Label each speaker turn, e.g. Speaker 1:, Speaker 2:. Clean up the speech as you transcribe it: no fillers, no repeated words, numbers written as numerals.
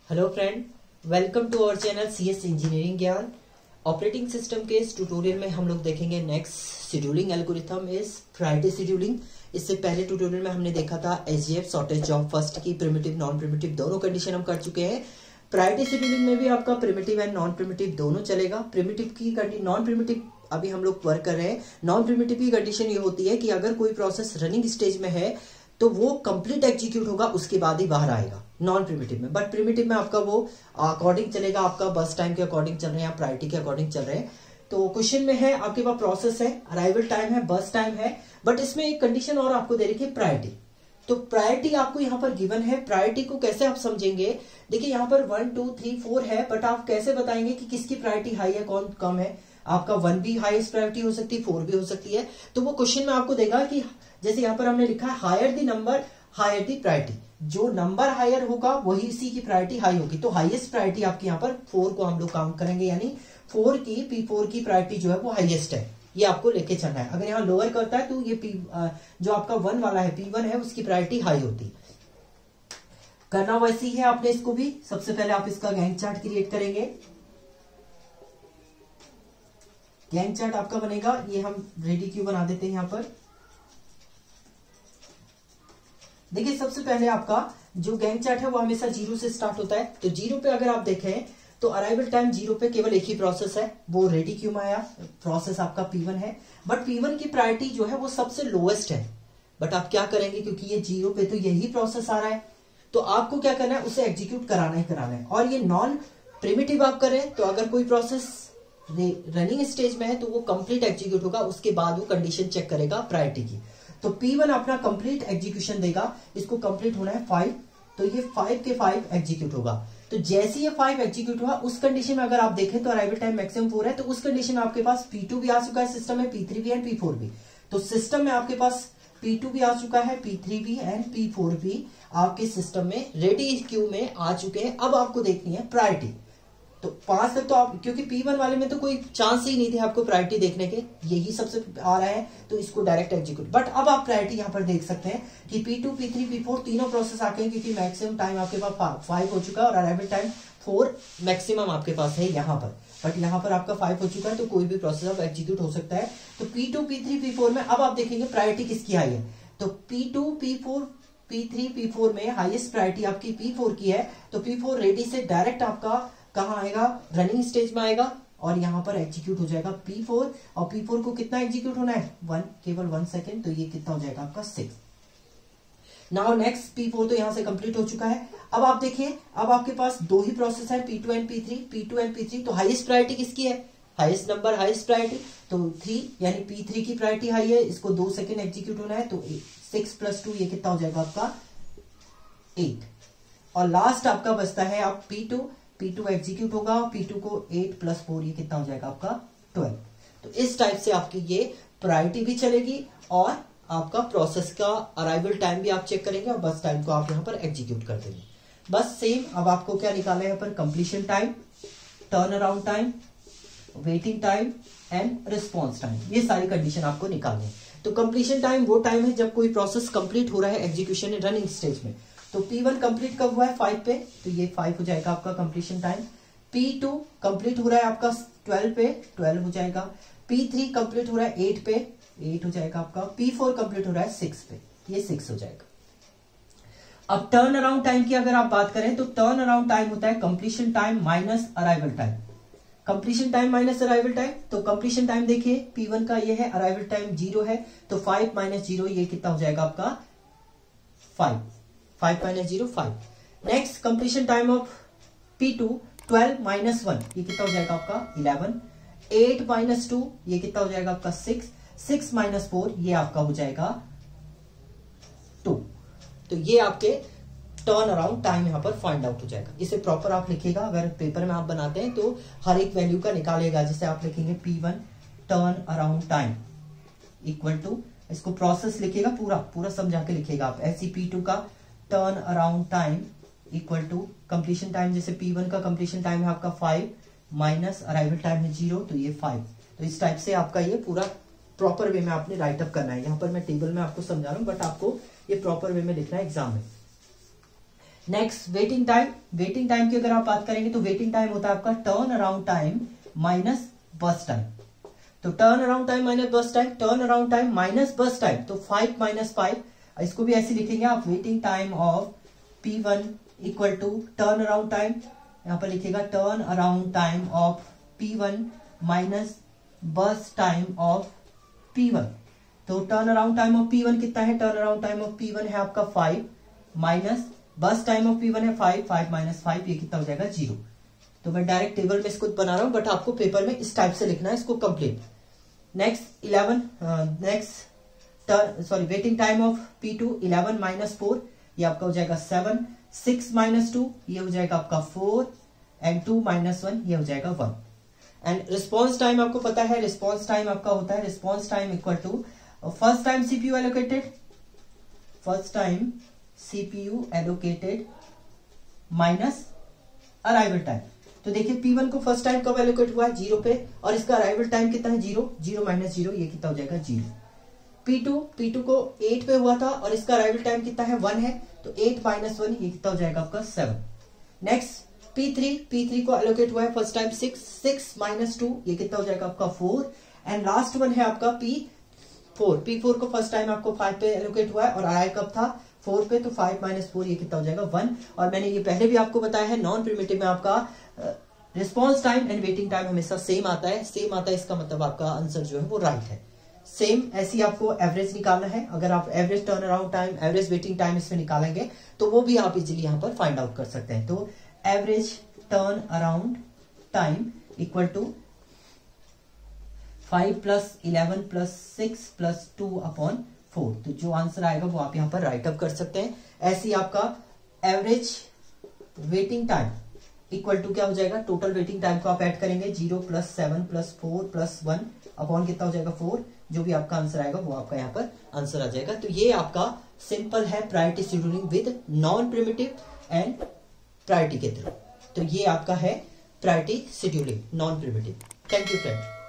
Speaker 1: Hello friend, welcome to our channel CS engineering Gyan. Operating system के इस tutorial में हम लोग देखेंगे next scheduling algorithm is priority scheduling. इससे पहले ट्यूटोरियल में हमने देखा था एसजीएफ शॉर्टेज जॉब फर्स्ट की प्रिमिटिव नॉन प्रिमिटिव दोनों कंडीशन हम कर चुके हैं। प्रायोरिटी शेड्यूलिंग में भी आपका प्रिमिटिव एंड नॉन प्रिमिटिव दोनों चलेगा। प्रिमिटिव की नॉन प्रिमिटिव अभी हम लोग वर्क कर रहे हैं। नॉन प्रिमिटिव की कंडीशन ये होती है कि अगर कोई प्रोसेस रनिंग स्टेज में है तो वो कंप्लीट एग्जीक्यूट होगा, उसके बाद ही बाहर आएगा नॉन प्रिमिटिव में। बट प्रिमिटिव में आपका वो अकॉर्डिंग चलेगा, आपका बस टाइम के अकॉर्डिंग चल रहे हैं, प्रायोरिटी के अकॉर्डिंग चल रहे हैं। तो क्वेश्चन में है आपके पास प्रोसेस है, अराइवल टाइम है, बस टाइम है, बट इसमें एक कंडीशन और आपको दे रखी है प्रायोरिटी। तो प्रायोरिटी आपको यहाँ पर गिवन है। प्रायोरिटी को कैसे आप समझेंगे, देखिए यहाँ पर 1 2 3 4 है, बट आप कैसे बताएंगे कि किसकी प्रायोरिटी हाई है कौन कम है। आपका 1 भी हाईएस्ट प्रायोरिटी हो सकती है, 4 भी हो सकती है। तो वो क्वेश्चन में आपको देगा कि जैसे यहाँ पर हमने लिखा है higher the number higher the priority, जो नंबर हायर होगा वही इसी की प्रायोरिटी हाई होगी। तो हाईएस्ट प्रायोरिटी आपकी यहाँ पर 4 को हम लोग काउंट करेंगे, यानी 4 की P4 की प्रायोरिटी जो है वो हाईएस्ट है, ये आपको लेके चलना है। अगर यहाँ लोअर करता है तो ये जो आपका 1 वाला है P1 है उसकी प्रायोरिटी हाई होती है। करना वैसे ही है आपने इसको भी। सबसे पहले आप इसका गैंग चार्ट क्रिएट करेंगे। गैंग चार्ट आपका बनेगा, ये हम रेडी क्यू बना देते हैं यहाँ पर। देखिए सबसे पहले आपका जो गैंग चार्ट है वो हमेशा 0 से स्टार्ट होता है। तो 0 पे अगर आप देखें तो अराइवल टाइम 0 पे केवल एक ही प्रोसेस है, वो रेडी क्यू में आया, प्रोसेस आपका P1 है। बट P1 की प्रायोरिटी जो है वो सबसे लोएस्ट है। बट आप क्या करेंगे, क्योंकि ये 0 पे तो यही प्रोसेस आ रहा है, तो आपको क्या करना है, उसे एग्जीक्यूट कराना ही कराना है। और ये नॉन प्रिमिटिव आप करें तो अगर कोई प्रोसेस रनिंग स्टेज में है तो वो कंप्लीट एग्जीक्यूट होगा, उसके बाद वो कंडीशन चेक करेगा प्रायोरिटी की। तो P1 अपना कंप्लीट एग्जीक्यूशन देगा, इसको कंप्लीट होना है 5, तो ये 5 के 5 एग्जीक्यूट होगा। तो जैसे ये 5 एग्जीक्यूट हुआ उस कंडीशन में अगर आप देखें तो अराइवल टाइम मैक्सिमम 4 है, तो उस कंडीशन में आपके पास P2 भी आ चुका है सिस्टम में, P3 भी एंड P4 भी। तो सिस्टम में आपके पास P2 भी आ चुका है, P3 भी एंड P4 भी आपके सिस्टम में रेडी क्यू में आ चुके हैं। अब आपको देखनी है प्रायोरिटी। तो 5 तक तो आप, क्योंकि P1 वाले में तो कोई चांस ही नहीं थे आपको प्रायोरिटी देखने के, यही सबसे आ रहा है तो इसको डायरेक्ट एग्जीक्यूट। बट अब आप प्रायोरिटी यहाँ पर देख सकते हैं कि P2 P3 P4 तीनों प्रोसेस आके हैं, क्योंकि मैक्सिमम टाइम आपके पास 5 हो चुका है और अराइवल टाइम 4 मैक्सिमम आपके पास है यहाँ पर। बट यहाँ पर आपका 5 हो चुका है, तो कोई भी प्रोसेस अब एग्जीक्यूट हो सकता है। तो P2 P3 P4 में अब आप देखेंगे प्रायोरिटी किसकी हाई है। तो P2 P4 P3 P4 में हाईएस्ट प्रायोरिटी आपकी P4 की है। तो P4 रेडी से डायरेक्ट आपका कहां आएगा, रनिंग स्टेज में आएगा और यहां पर एग्जीक्यूट हो जाएगा P4। और P4 को कितना एग्जीक्यूट होना है, 1, केवल 1 सेकेंड। तो ये कितना हो जाएगा आपका 6। नाउ नेक्स्ट P4 तो यहां से कंप्लीट हो चुका है। अब आप देखिए, अब आपके पास 2 ही प्रोसेस है, P2 एंड P3। तो हाईएस्ट प्रायोरिटी किसकी है, हाईएस्ट नंबर हाईएस्ट प्रायोरिटी तो 3, यानी P3 की प्रायोरिटी हाई है, इसको 2 सेकेंड एग्जीक्यूट होना है। तो 6 + 2 ये कितना हो जाएगा आपका 8। और लास्ट आपका बचता है आप P2 एग्जीक्यूट होगा, P2 को 8 + 4 ये कितना हो जाएगा आपका 12। तो इस टाइप से आपकी ये प्रायोरिटी भी चलेगी और आपका प्रोसेस का अराइवल टाइम भी आप चेक करेंगे और बस टाइम को आप यहाँ पर एग्जीक्यूट कर देंगे। बस सेम। अब आपको क्या निकालना है यहाँ पर, completion time, turn around time, waiting time and response time, ये सारी कंडीशन आपको निकालनी है। तो कंप्लीशन टाइम वो टाइम है जब कोई प्रोसेस कंप्लीट हो रहा है एग्जीक्यूशन रनिंग स्टेज में। तो P1 कंप्लीट कब हुआ है, 5 पे, तो ये 5 हो जाएगा आपका कंप्लीशन टाइम। P2 कंप्लीट हो रहा है आपका 12 पे, 12 हो जाएगा। P3 कंप्लीट हो रहा है 8 पे, 8 हो जाएगा आपका। P4 कंप्लीट हो रहा है 6 पे, ये 6 हो जाएगा। अब टर्न अराउंड टाइम की अगर आप बात करें तो टर्न अराउंड टाइम होता है completion time minus arrival time. Completion time minus arrival time, तो कंप्लीशन टाइम देखिए P1 का ये है, अराइवल टाइम 0 है, तो 5 - 0 ये कितना हो जाएगा आपका 5 - 0 5। Next completion time of P2 12 - 1 ये कितना हो जाएगा आपका 11। 8 - 2 ये कितना हो जाएगा आपका 6। 6 - 4 ये आपका हो जाएगा 2। तो ये आपके टर्न अराउंड टाइम यहां पर फाइंड आउट हो जाएगा। इसे प्रॉपर आप लिखिएगा, अगर पेपर में आप बनाते हैं तो हर एक वैल्यू का निकालेगा। जैसे आप लिखेंगे P1 turn around time equal to, इसको प्रोसेस लिखिएगा, पूरा समझा के लिखिएगा आप। ऐसी P2 का turn around time equal to completion time, जैसे P1 का कंप्लीशन टाइम है आपका 5 माइनस अराइवल टाइम है 0, तो ये 5। तो इस टाइप से आपका ये पूरा प्रॉपर वे में आपने राइट अप करना है। यहाँ पर मैं टेबल में आपको समझा रहा हूँ, बट आपको ये प्रॉपर वे में लिखना है एग्जाम में। Next waiting time. Waiting time की अगर आप बात करेंगे तो वेटिंग टाइम होता है आपका turn around time minus burst time. तो turn around time minus burst time, turn around time minus burst time, तो 5 माइनस 5, इसको भी ऐसे लिखेंगे आप, waiting time of P1 equal to turn around time, यहां पर लिखेगा turn around time of P1 minus burst time of P1। तो turn around time of P1 कितना है, turn around time of P1 है आपका 5 minus burst time of P1 है 5, 5 minus 5, ये कितना हो जाएगा 0। तो मैं डायरेक्ट टेबल में इसको बना रहा हूं, बट आपको पेपर में इस टाइप से लिखना है इसको complete. Next 11, waiting time of P2 11 minus 4, ये आपका हो जाएगा 7, 6 माइनस 2, ये हो जाएगा आपका 4, एंड 2 माइनस 1, ये हो जाएगा 1। एंड रिस्पॉन्स टाइम आपको पता है, रिस्पॉन्स टाइम आपका होता है, response time equal to first time CPU allocated, first time CPU allocated minus arrival time. तो देखिए P1 को फर्स्ट टाइम कब एलोकेट हुआ है, 0 पे, और इसका अराइवल टाइम कितना है 0, 0 माइनस 0, ये कितना हो जाएगा 0। P2 को 8 पे हुआ था और इसका अराइवल टाइम कितना है 1 है, तो 8 माइनस 1, ये कितना हो जाएगा आपका 7। नेक्स्ट P3 को एलोकेट हुआ है फर्स्ट टाइम 6 माइनस 2, ये कितना हो जाएगा आपका 4। एंड लास्ट वन है आपका P4 को फर्स्ट टाइम आपको 5 पे एलोकेट हुआ है और आया कब था 4 पे, तो 5 माइनस 4, ये कितना हो जाएगा 1। और मैंने ये पहले भी आपको बताया है, नॉन प्रिमिटिव में आपका response time and waiting time हमेशा सेम आता है, इसका मतलब आपका आंसर जो है वो राइट है। सेम ऐसे ही आपको एवरेज निकालना है, अगर आप average turn around time, average waiting time इसमें निकालेंगे तो वो भी आप इजीली यहाँ पर फाइंड आउट कर सकते हैं। तो average turn around time equal to 5 plus 11 plus 6 plus 2 upon 4, तो जो आंसर आएगा वो आप यहाँ पर राइट अप कर सकते हैं। ऐसे ही आपका average waiting time equal to क्या हो जाएगा, टोटल वेटिंग टाइम को आप ऐड करेंगे, 0 प्लस 7 प्लस 4 प्लस 1 अपॉन कितना हो जाएगा 4, जो भी आपका आंसर आएगा वो आपका यहाँ पर आंसर आ जाएगा। तो ये आपका सिंपल है priority scheduling with non primitive and priority के थ्रू। तो ये आपका है priority scheduling non primitive. Thank you friend.